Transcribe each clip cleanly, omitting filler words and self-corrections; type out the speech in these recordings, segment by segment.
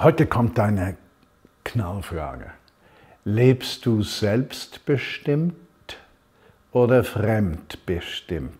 Heute kommt eine Knallfrage. Lebst du selbstbestimmt oder fremdbestimmt?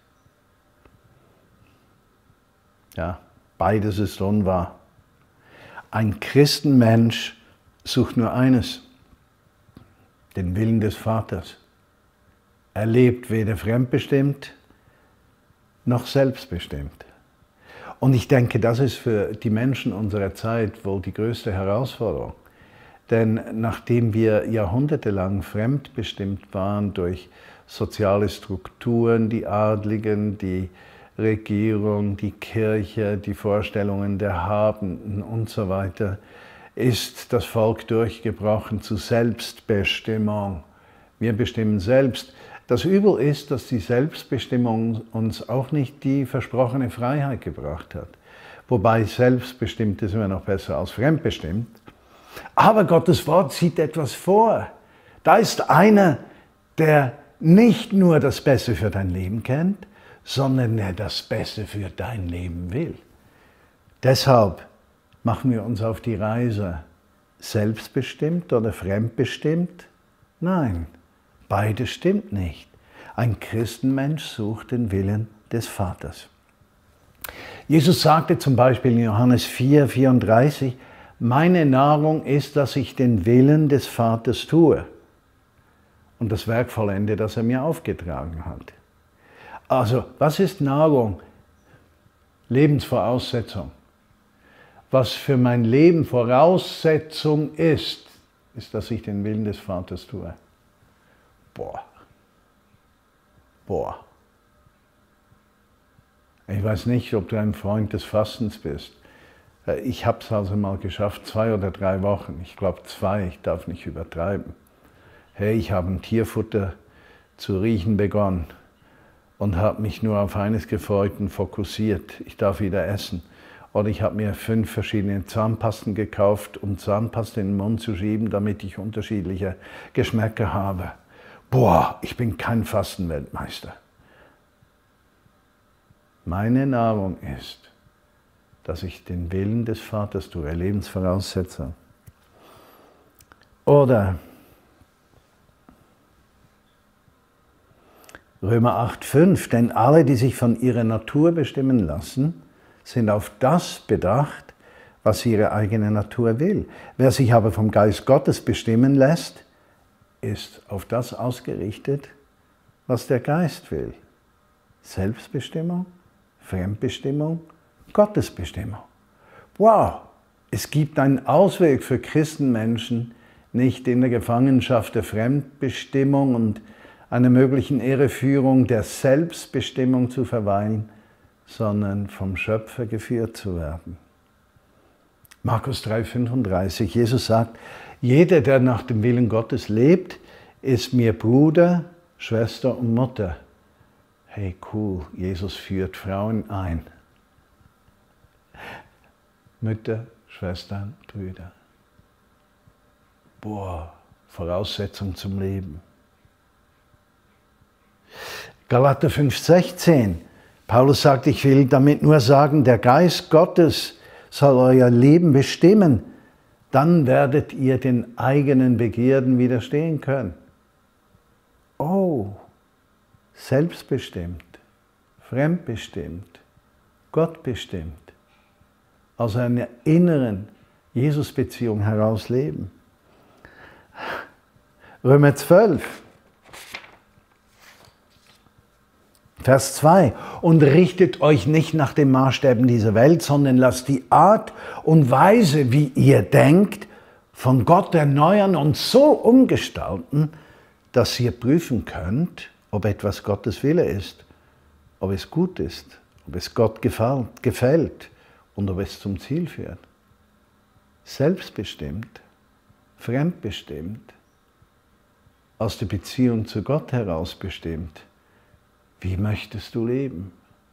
Ja, beides ist unwahr. Ein Christenmensch sucht nur eines, den Willen des Vaters. Er lebt weder fremdbestimmt noch selbstbestimmt. Und ich denke, das ist für die Menschen unserer Zeit wohl die größte Herausforderung. Denn nachdem wir jahrhundertelang fremdbestimmt waren durch soziale Strukturen, die Adligen, die Regierung, die Kirche, die Vorstellungen der Habenden und so weiter, ist das Volk durchgebrochen zu Selbstbestimmung. Wir bestimmen selbst. Das Übel ist, dass die Selbstbestimmung uns auch nicht die versprochene Freiheit gebracht hat. Wobei selbstbestimmt ist immer noch besser als fremdbestimmt. Aber Gottes Wort sieht etwas vor. Da ist einer, der nicht nur das Beste für dein Leben kennt, sondern der das Beste für dein Leben will. Deshalb machen wir uns auf die Reise. Selbstbestimmt oder fremdbestimmt? Nein, beides stimmt nicht. Ein Christenmensch sucht den Willen des Vaters. Jesus sagte zum Beispiel in Johannes 4,34, meine Nahrung ist, dass ich den Willen des Vaters tue und das Werk vollende, das er mir aufgetragen hat. Also, was ist Nahrung? Lebensvoraussetzung. Was für mein Leben Voraussetzung ist, dass ich den Willen des Vaters tue. Boah. Ich weiß nicht, ob du ein Freund des Fastens bist. Ich habe es also mal geschafft, 2 oder 3 Wochen. Ich glaube 2, ich darf nicht übertreiben. Hey, ich habe ein Tierfutter zu riechen begonnen und habe mich nur auf eines gefreut und fokussiert. Ich darf wieder essen. Oder ich habe mir 5 verschiedene Zahnpasten gekauft, um Zahnpasta in den Mund zu schieben, damit ich unterschiedliche Geschmäcker habe. Boah, ich bin kein Fastenweltmeister. Meine Nahrung ist, dass ich den Willen des Vaters tue, Lebensvoraussetzung. Oder Römer 8,5, denn alle, die sich von ihrer Natur bestimmen lassen, sind auf das bedacht, was ihre eigene Natur will. Wer sich aber vom Geist Gottes bestimmen lässt, ist auf das ausgerichtet, was der Geist will. Selbstbestimmung, Fremdbestimmung, Gottesbestimmung. Wow, es gibt einen Ausweg für Christenmenschen, nicht in der Gefangenschaft der Fremdbestimmung und einer möglichen Irreführung der Selbstbestimmung zu verweilen, sondern vom Schöpfer geführt zu werden. Markus 3,35, Jesus sagt, jeder, der nach dem Willen Gottes lebt, ist mir Bruder, Schwester und Mutter. Hey, cool, Jesus führt Frauen ein. Mütter, Schwestern, Brüder. Boah, Voraussetzung zum Leben. Galater 5,16. Paulus sagt, ich will damit nur sagen, der Geist Gottes soll euer Leben bestimmen. Dann werdet ihr den eigenen Begierden widerstehen können. Oh, selbstbestimmt, fremdbestimmt, gottbestimmt. Aus einer inneren Jesus-Beziehung heraus leben. Römer 12. Vers 2. Und richtet euch nicht nach den Maßstäben dieser Welt, sondern lasst die Art und Weise, wie ihr denkt, von Gott erneuern und so umgestalten, dass ihr prüfen könnt, ob etwas Gottes Wille ist, ob es gut ist, ob es Gott gefällt und ob es zum Ziel führt. Selbstbestimmt, fremdbestimmt, aus der Beziehung zu Gott heraus bestimmt. Wie möchtest du leben?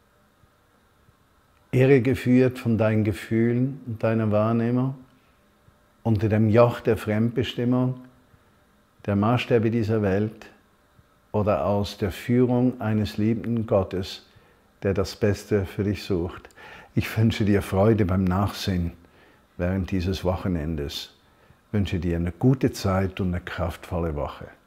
Irregeführt von deinen Gefühlen und deiner Wahrnehmung, unter dem Joch der Fremdbestimmung, der Maßstäbe dieser Welt oder aus der Führung eines liebenden Gottes, der das Beste für dich sucht. Ich wünsche dir Freude beim Nachsehen, während dieses Wochenendes. Ich wünsche dir eine gute Zeit und eine kraftvolle Woche.